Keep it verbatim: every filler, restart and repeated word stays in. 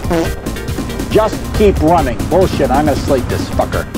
Just keep running. Bullshit, I'm gonna slate this fucker.